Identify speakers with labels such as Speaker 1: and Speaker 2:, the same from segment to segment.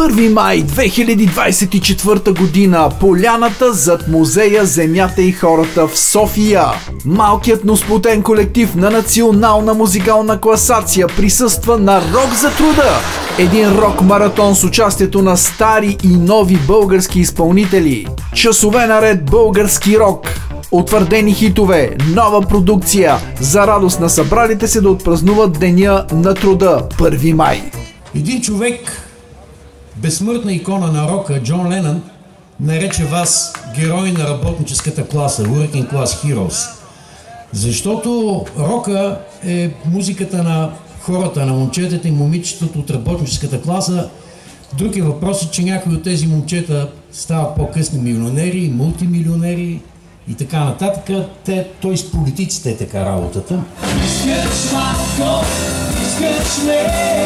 Speaker 1: 1 май 2024 година, поляната зад музея Земята и хората в София. Малкият, но сплотен колектив на национална музикална класация присъства на Рок за труда. Един рок-маратон с участието на стари и нови български изпълнители. Часове наред български рок. Утвърдени хитове, нова продукция, за радост на събралите се да отпразнуват Деня на труда, 1 май.
Speaker 2: Един човек, безсмъртна икона на рока, Джон Ленън, нарече вас герой на работническата класа, Working Class Heroes. Защото рока е музиката на хората, на момчетата и момичетата от работническата класа. Друг е въпросът, че някои от тези момчета стават по-късни милионери, мултимилионери и така нататък. Той с политиците е така работата.
Speaker 3: Искаш малко, искаш ме,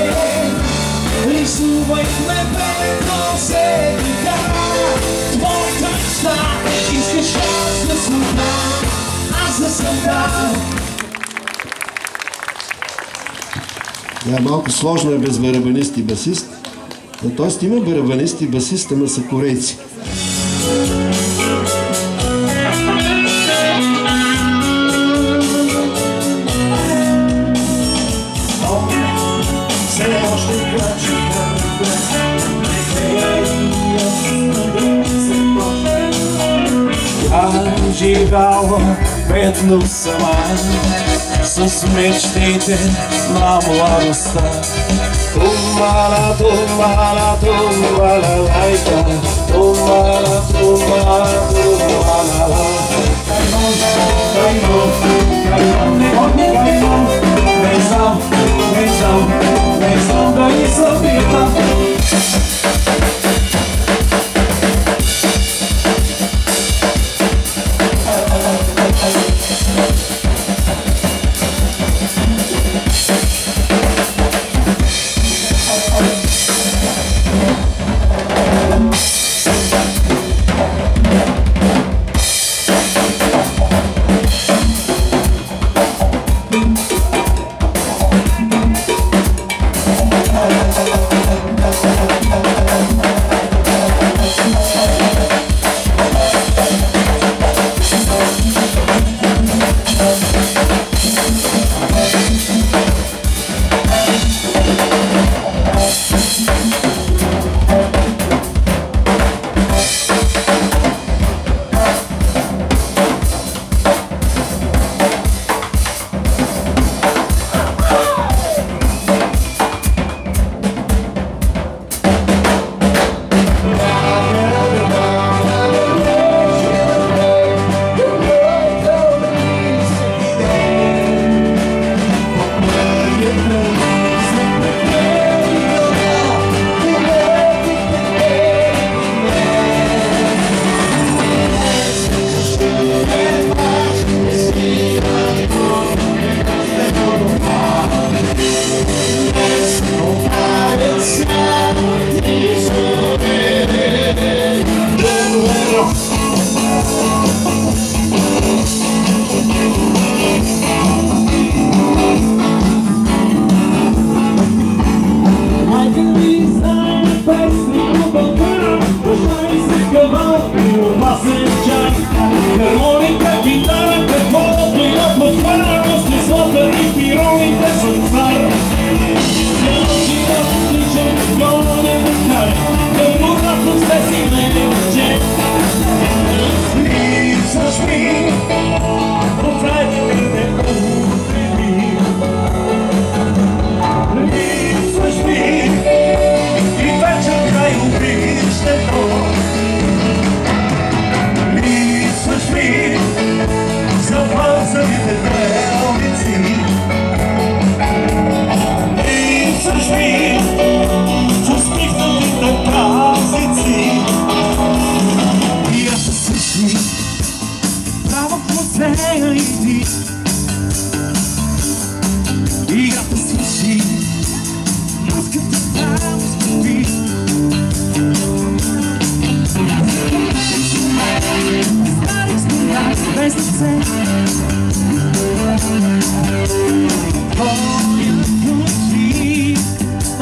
Speaker 3: рисувай ме бедно сега. Твоята мечта, искаш аз да съм там, аз да съм там.
Speaker 4: Малко сложно е без барабанист и басист. Тоест има барабанист и басист, ама са корейци.
Speaker 3: Живяла бедно сама с мечтите на младостта. Тумала, тумала, тумала, лайка, тумала, тумала, тумала, лайка. Не знам дали съм бита.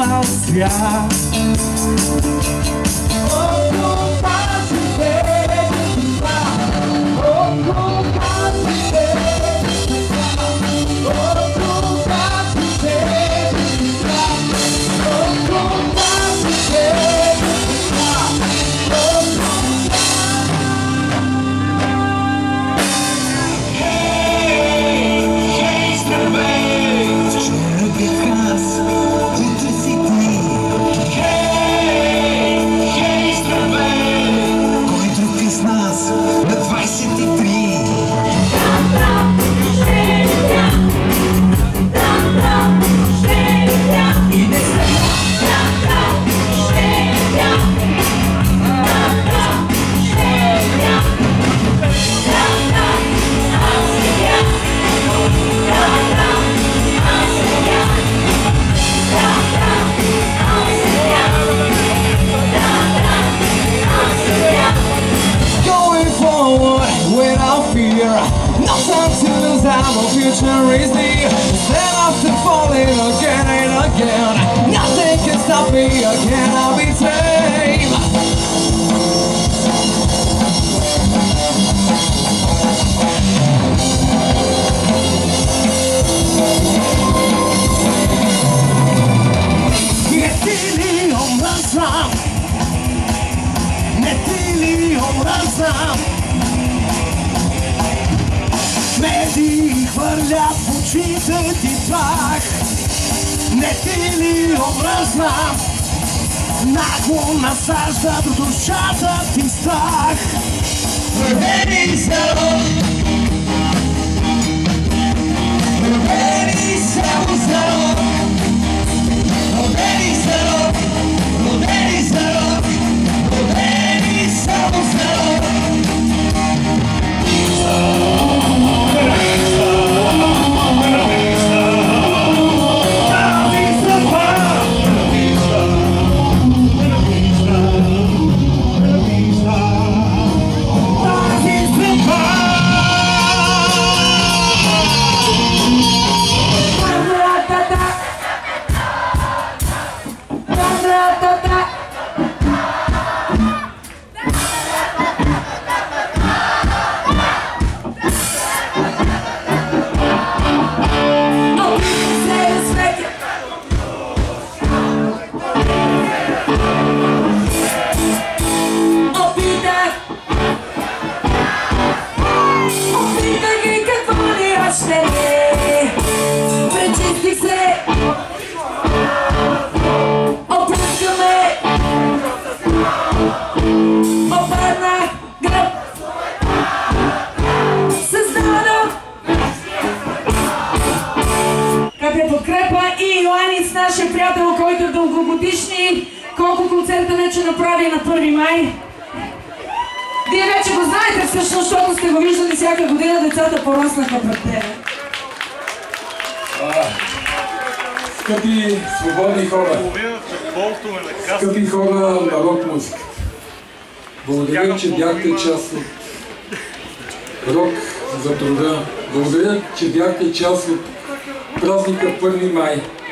Speaker 3: цял свят.
Speaker 5: Our future is near. Stand up and falling again and again. Nothing can stop me. I cannot be tamed.
Speaker 3: Netili omrazam, netili omrazam. Медии хвърлят в очите ти прах. Не ти ли омръзна? Нагло насаждат в душата ти страх. Родени са, родени само за рок. Родени са рок, родени са рок, родени само за рок.
Speaker 6: Нашия приятел, който е дългогодишни, колко концерта вече направи на 1 май. Вие вече го знаете всъщност, защото сте го виждали всяка година, децата пораснаха пред тебе.
Speaker 7: Скъпи свободни хора, скъпи хора на рок музика, благодаря, че бяхте част от Рок за труда. Благодаря, че бяхте част от празника 1 май.